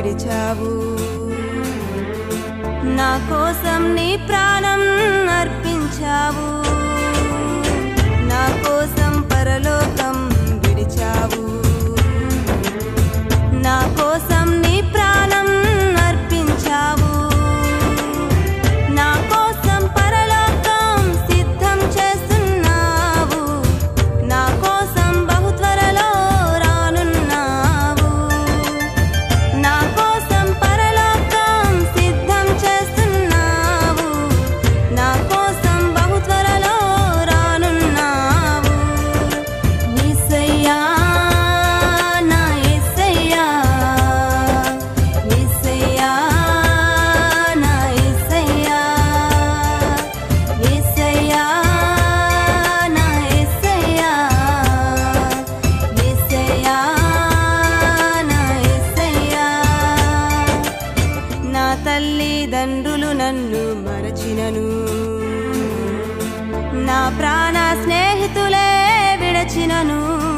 విడిచావు నా కోసం నీ ప్రాణం అర్పించావు నా కోసం పరలోకం విడిచావు నా కోసం నీ ప్రాణం అర్పించావు నా కోసం పరలోకం సిద్ధం చేస్తున్నావు నా కోసం బహు త్వరలో రానున్నావు నా కోసం పరలోకం సిద్ధం చేస్తున్నావు నా కోసం బహు త్వరలో రానున్నావు యేసయ్యా నా యేసయ్యా యేసయ్యా నా యేసయ్యా యేసయ్యా నా యేసయ్యా యేసయ్యా నా యేసయ్యా నా తల్లిదండ్రులు నన్ను మరచినను నా ప్రాణ స్నేహితులే విడచినను